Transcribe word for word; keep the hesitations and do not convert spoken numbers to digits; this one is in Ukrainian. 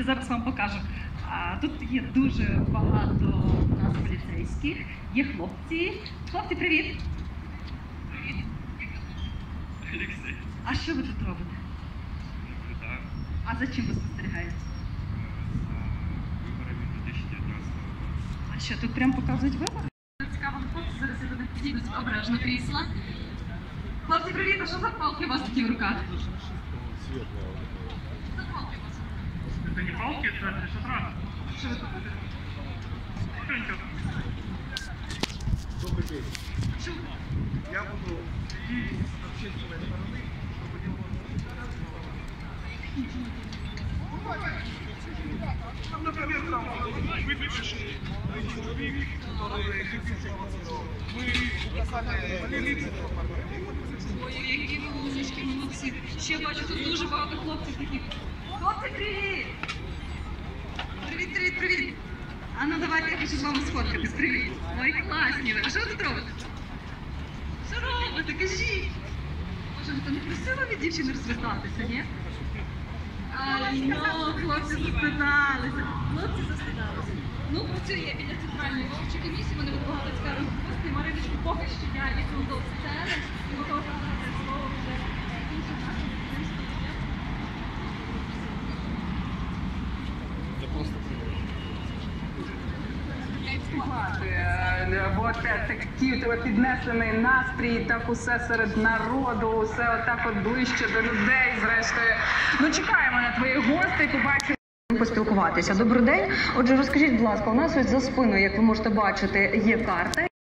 Дивіться, зараз вам покажу. А, тут є дуже багато у нас поліцейських, є хлопці. Хлопці, привіт! Привіт! Алексей. А що ви тут робите? Наблюдаю А за чим ви спостерігаєте? за виборами дві тисячі дев'ятнадцятого року. А що, тут прямо показують вибори? Цікаво, хлопці, зараз я до них підійдуть обережно крісла. Хлопці, привіт! А що за палки у вас такі в руках? Это не палки, это шатран. Що ви тут? Добрый день. Що ви? Я буду следить с общественной стороны, чтобы не было... Ну, например, там выпиши человек, который спровоцировал. Мы указали полиции. Ой, які музички, молодці. Ще бачу, тут дуже багато хлопців таких. Хлопці, привіт! Привіт, привіт, привіт! А ну давайте я хочу з вами сфоткатись. Привіт! Ой, класні ви. А що ви тут робите? Що робите? Кажіть! Може, ви там не просили від дівчини розвертатися, ні? Ай, ну, хлопці застидалися. Хлопці застидалися. Ну, працює біля центральної виборчої комісії, вони вимагали цікаві гості. Мариночку, поки що я йду до сцени і готова передати слово вже іншим нашим українським колегам. Бо це такий піднесений настрій, так усе серед народу, усе отак от ближче до людей, зрештою. Ну, чекаємо на твоїх гостей, побачимо. Поспілкуватися. Добрий день. Отже, розкажіть, будь ласка, у нас ось за спиною, як ви можете бачити, є карта.